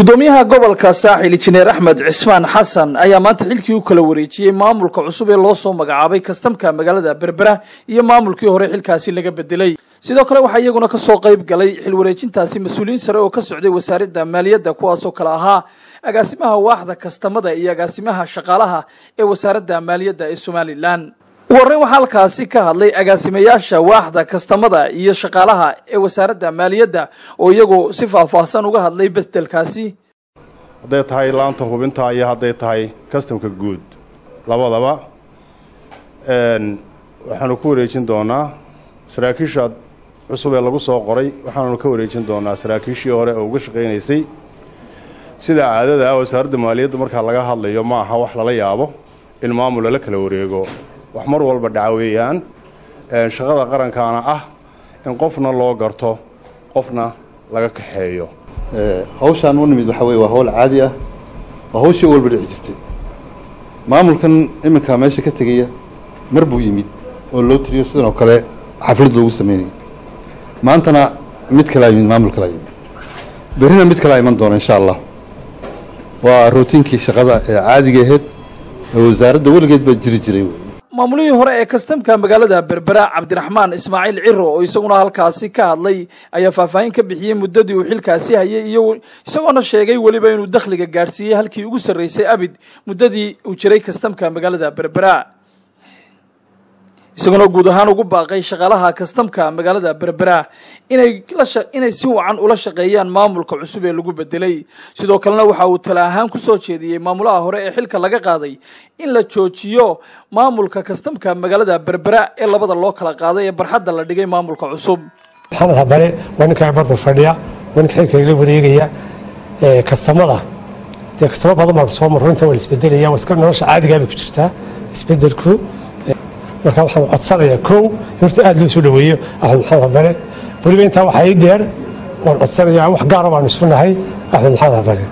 gudoomiyaha gobolka saaxil injineer Axmed Cismaan Xasan ayaa maanta xilkii u kala wareejiyay maamulka cusub ee loo soo magacaabay kastamka magaalada Berbera iyo maamulkii hore xilkaasi laga bedelay. sidoo kale waxa iyaguna ka soo qayb galay xil wareejintaasi mas'uuliyiin sare oo ka socday wasaaradda maaliyadda kuwaas oo kala ahaa agaasimaha waaxda kastamada iyo agaasimaha shaqaalaha ee wasaaradda maaliyadda ee Soomaaliland. warren waxa halkaasi ka hadlay agaasimayaasha waaxda kastamada iyo shaqaalaha ee wasaaradda maaliyadda oo iyagu si faahfaahsan uga hadlay bedelkaasi. haday tahay laanta hubinta iyo haday tahay kastamka guud labadaba waxaanu ku wareejin doonaa saraakiisha cusub ee lagu soo qoray waxaanu ka wareejin doonaa saraakiishii hore oo uga shaqeynaysay sida caadada ah wasaaradda maaliyadda marka laga hadlayo ma aha wax lala yaabo in maamul la kala wareego wax mar walba dhacaweeyaan shaqada qarankaana ah in qofna loo garto qofna laga kaxeeyo hawshan uu nimid waxa weey waa hawl caadi ah waa hawshii walba dhici jirtay maamulkan iminka meesha ka tagaya mar buu yimid oo loo tiriyo sidoo kale xaflad loogu sameeyay maantana mid kale ayuu maamul kale berina mid kale iman doona insha Allah waa routinkii shaqada ee caadiga ahayd wasaaradda waligeed ba jiri jiray maamulihii hore ee kastamka magaalada Berbera Cabdiraxmaan Ismaaciil Ciro oo isaguna halkaasi ka hadlay ayaa faahfaahin ka bixiyay muddadii uu xilkaasi hayay iyo isagoo sheegay waliba inuu dakhliga gaarsiiyay halkii ugu sareysay abid muddadii uu jiray kastamka magaalada Berbera isagoo guud ahaan ugu baaqay shaqaalaha kastamka magaalada Berbera inay si wacan ula shaqeeyaan maamulka cusub ee lagu bedelay sidoo kalena waxa uu tala ahaan ku soo jeediyay maamulaha hore ee xilka laga qaaday in la joojiyo maamulka kastamka magaalada Berbera ee labada loo kala qaaday ee barxadda la dhigay maamulka cusub. maxamed habare wanka barbar fadhiya wanka xilka la wareegaya kastamada kastamada badan baa soo marro inta wala isbedelaya waa iska nolosha caadiga ah ku jirta isbedelku marka waxaan codsanayaa koow horta aad loo soo dhaweeyo Axmed Habare waliba inta waxa ay dheer waan codsanayaa wax gaar ah baan isu nahay Axmed Habare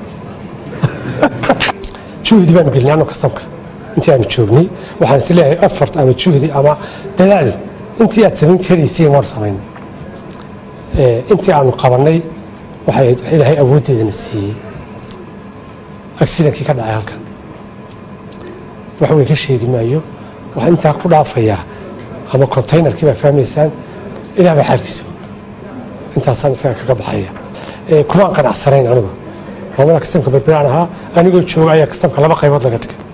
juhdi baan gelinaano kastamka intii aan joognay waxaan is leeyahay effort ama juhdi ama dadaal intii aad samayn karaysay mar samayn intii aan qabanay waxay ilaahay awoodeedana siiyay accident-kii ka dhacay halkan waxa way ka sheegi maayo waxaan inta ku dhaafaya ama container-kii baa fahmaysaan ilaa ba xalkiisu intaasaan isaga kaga baxaya kuma qanacsanayn anigu maamulka kastamka Berbera ahaa anigoo jooga ayaa kastamka laba qaybood laga dhigay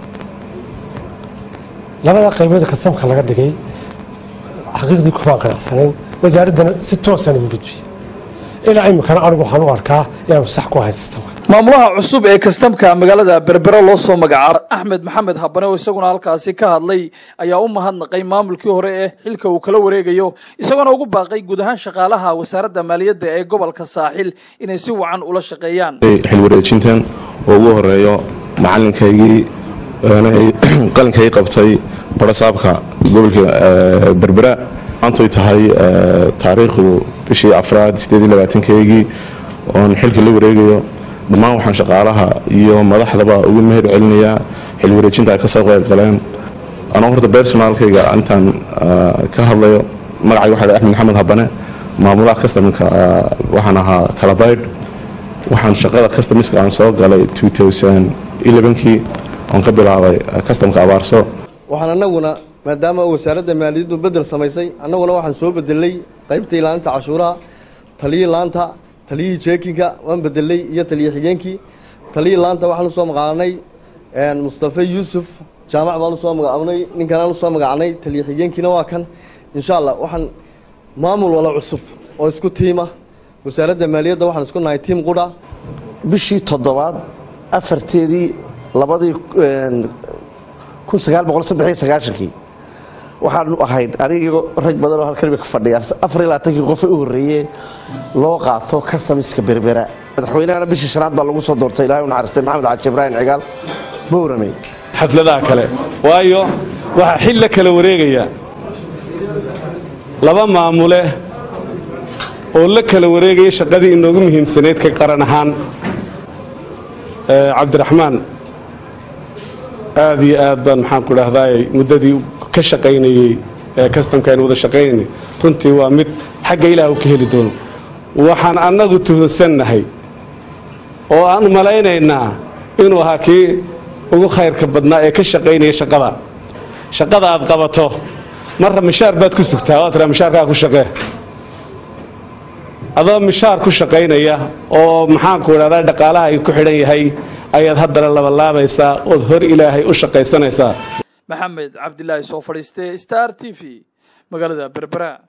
labada qaybood kastamka laga dhigay xaqiiqdii kuma qanacsanayn wasaaradda si toosan u gudbiyay ilaa imkana anigu waxaan u arkaa inuu sax ku haysto maamulaha cusub ee kastamka magaalada Berbera loo soo magacaabay Axmed Maxamed Habane oo isaguna halkaasi ka hadlay ayaa u mahadnaqay maamulkii hore ee xilka uu kala wareegayo isagoo ugu baaqay guud ahaan shaqaalaha wasaaradda maaliyadda ee gobolka Saaxil inay si wacan ula shaqeeyaan xil wareejintan oo ugu horeeyo macalinkaygii qalinkay qabtay barasaabka gobolka Berbera antay tahay taariikhdu bishii afraad 28keygii oo xilka la wareegayo dhammaan waxaan shaqaalaha iyo madaxdaba ugu mahad celinayaa xil wareejinta ay ka soo qayb galeen anoo horta personalkayga intaan ka hadlayo magacayga waxa Axmed Maxamed Habane maamulaha kastamka waxaan ahaa Kalabayd waxaan shaqada customiska aan soo galay 2011kii oo ka bilaabay kastamka Abaarso waxaan anaguna maadaama wasaaradda maaliyaddu bedel samaysay anaguna waxaan soo bedelay qaybta ilaalinta cashuuraha taliyii jeekinka waan bedelay iyo taliye xigeenkii taliyii laanta waxaan soo magacaanay Mustafa Yusuf jaamac baan soo magacaanay ninkan aan soo magacaanay taliye xigeenkiina waa kan insha Allah waxaan maamul wala cusub oo isku tiima wasaaradda maaliyadda waxaan isku nahay tiim qura bishii 7 afarteedii 1993 waxaan ahayd aniga rag badan oo halkan ka fadhiya 24 qof oo horeeyay loo qaato customiska Berbera madaxweynaha bishii shanaad baa lagu soo doortay Ilaahay u naxariistay Maxamed Caaji Ibrahim Cigaal Bowrame xafladaha kale waayo waxa xil la kala wareegaya laba maamule oo la kala wareegay shaqadii inoogu muhiimsaneed ka qaran ahaan Cabdiraxmaan aad iyo aad baan maxaan ku dhaahday muddadii ka shaqeynayay kastamka inuu wada shaqeynay runtii waa mid xagga Ilaahay ka heli doono waxaan anagu tuhunsannahay oo aan malaynaynaa inuu ahaa kii ugu khayrka badnaa ee ka shaqaynaya shaqada aad qabato marra mishaar baad ku sugtaa waa tiraa mishaarkaa ku shaqee adoo mishaar ku shaqaynaya oo maxaanku idhahdaa dhaqaalaha ay ku xidhan yahay ayaad haddana labalaabaysaa ood hor ilaahay u shaqaysanaysaa. maxamed cabdilaahi soo fadhiistay Star TV magaalada Berbera.